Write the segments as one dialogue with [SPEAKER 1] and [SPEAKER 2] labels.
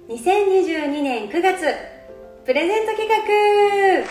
[SPEAKER 1] 2022年9月プレゼント企画。さ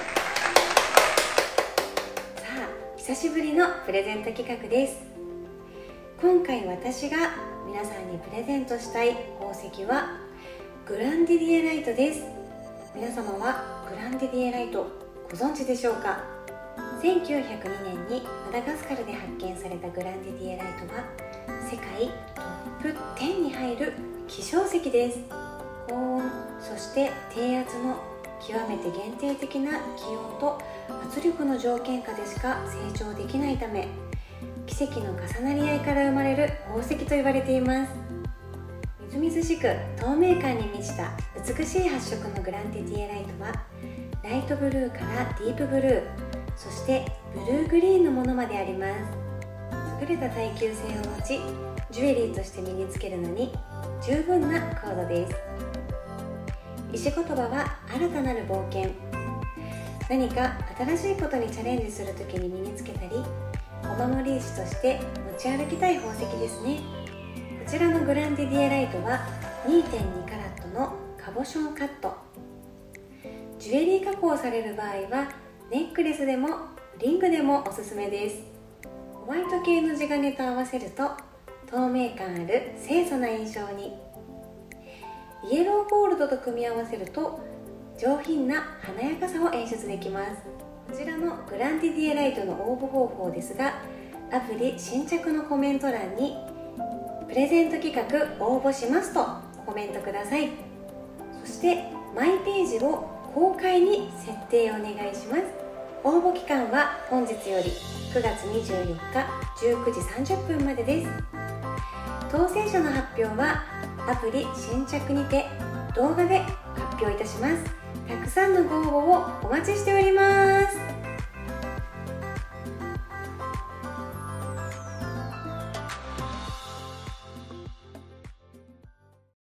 [SPEAKER 1] あ、久しぶりのプレゼント企画です。今回私が皆さんにプレゼントしたい宝石はグランディディエライトです。皆様はグランディディエライトご存知でしょうか。1902年にマダガスカルで発見されたグランディディエライトは世界トップ10に入る希少石です。高温、そして低圧の極めて限定的な気温と圧力の条件下でしか成長できないため、奇跡の重なり合いから生まれる宝石と言われています。みずみずしく透明感に満ちた美しい発色のグランディディエライトはライトブルーからディープブルー、そしてブルーグリーンのものまであります。優れた耐久性を持ち、ジュエリーとして身につけるのに十分な高度です。石言葉は新たなる冒険。何か新しいことにチャレンジするときに身につけたり、お守り石として持ち歩きたい宝石ですね。こちらのグランディディエライトは 2.2 カラットのカボションカット。ジュエリー加工される場合はネックレスでもリングでもおすすめです。ホワイト系の地金と合わせると透明感ある清楚な印象に、イエローゴールドと組み合わせると上品な華やかさを演出できます。こちらのグランディディエライトの応募方法ですが、アプリ新着のコメント欄にプレゼント企画応募しますとコメントください。そしてマイページを公開に設定お願いします。応募期間は本日より9月24日19時30分までです。当選者の発表はアプリ新着にて動画で発表いたします。たくさんのご応募をお待ちしております。